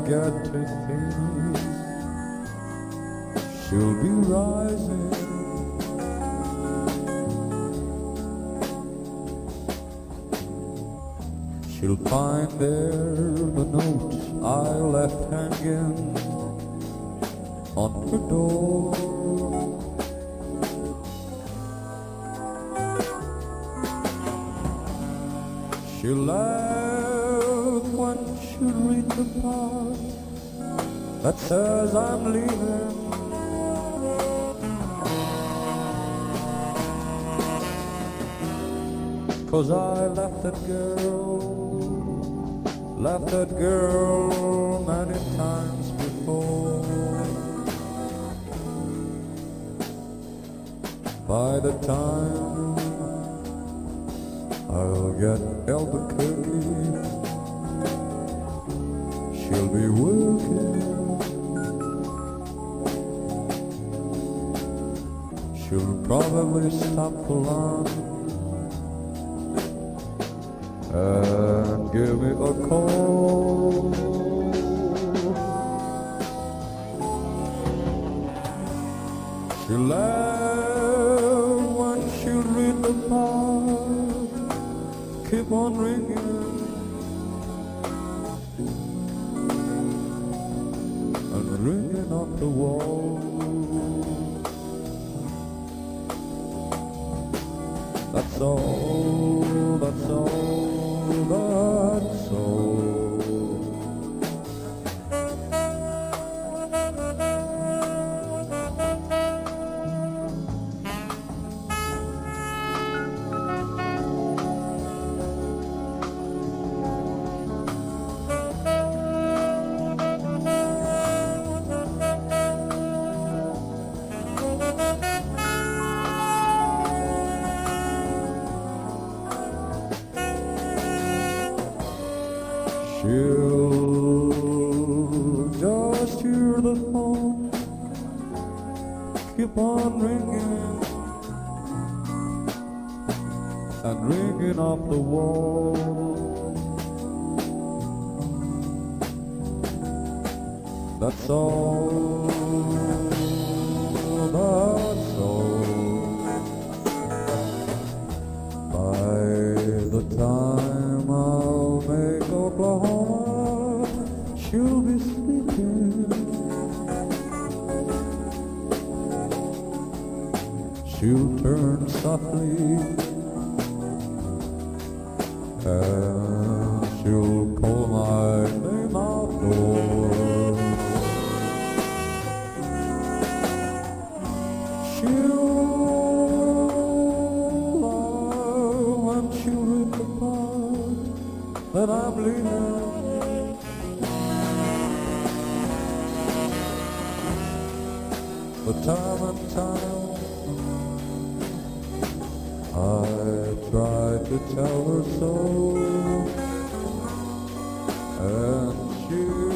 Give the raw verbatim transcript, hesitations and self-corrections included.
get to think she'll be rising. She'll find there the note I left hanging on her door. She'll laugh when she'll read the part that says I'm leaving. Cause I left that girl, left that girl many times before. By the time I'll get Albuquerque, she'll be working. She'll probably stop for lunch and give me a call. She'll laugh when she'll read the part, keep on ringing, and ringing off the wall. That's all, that's all, that's all. She'll just hear the phone keep on ringing and ringing off the wall. That's all, that's all. By the time I'll make Oklahoma, she'll be sleeping. She'll turn softly and she'll call my name outdoors. She'll love when she'll read the part that I'm leaving. But time and time I tried to tell her so, and she